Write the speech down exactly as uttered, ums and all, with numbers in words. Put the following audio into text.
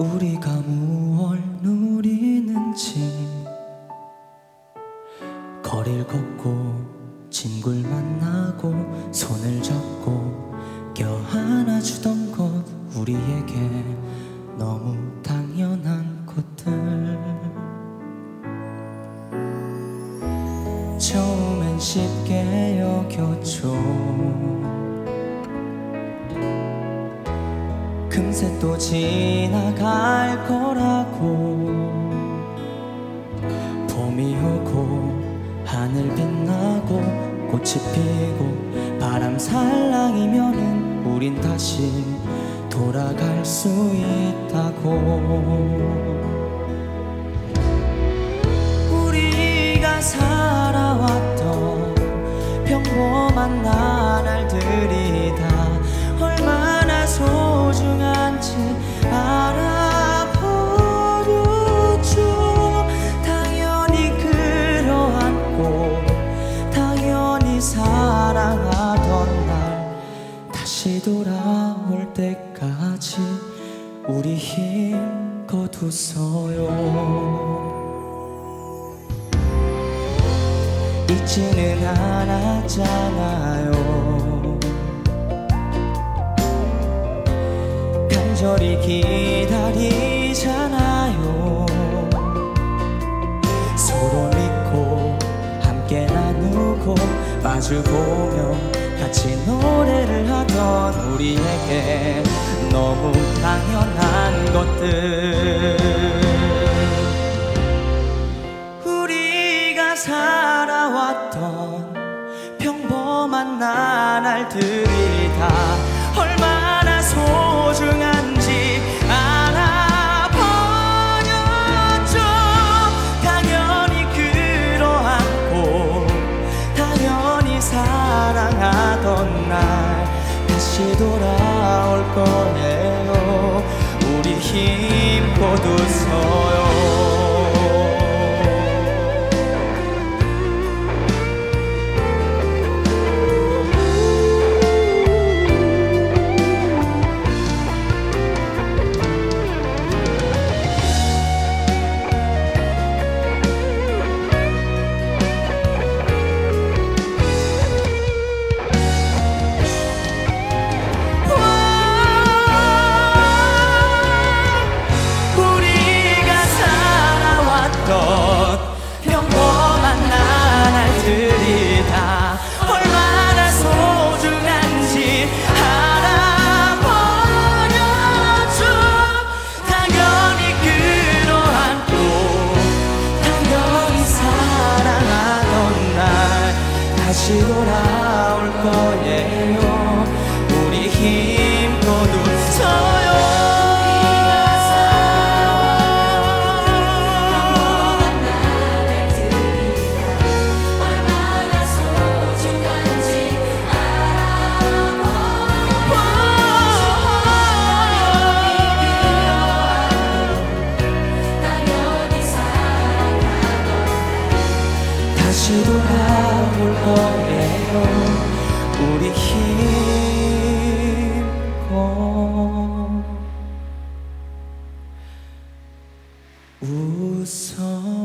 우리가 무얼 누리는지 거리를 걷고 친구를 만나고 손을 잡고 껴안아주던 것 우리에게 너무 당연한 것들 처음엔 쉽게 여겼죠. 금세 또 지나갈 거라고 봄이 오고 하늘 빛나고 꽃이 피고 바람 살랑이면은 우린 다시 돌아갈 수 있다고. 우리가 살아왔던 평범한 나날들이 다 얼마나 소중한지 알아버렸죠. 당연히 끌어안고 당연히 사랑하던 날 다시 돌아올 때까지 우리 힘껏 웃어요. 잊지는 않았잖아요. 간절히 기다리잖아요. 서로 믿고 함께 나누고 마주보며 같이 노래를 하던 우리에게 너무 당연한 것들 우리가 살아왔던 평범한 나날들이 다 얼마나 소중한지 알아버렸죠. 당연히 끌어안고 당연히 사랑하던 날 다시 돌아올 거예요. 우리 힘껏 웃어요. 평범한 나날들이 다 얼마나 소중한지 알아버렸죠. 당연히 끌어안고 당연히 사랑하던 날 다시 돌아올 거예요. 우리 힘껏 웃어요. 다시 돌아올 거예요. 우리 힘껏 웃어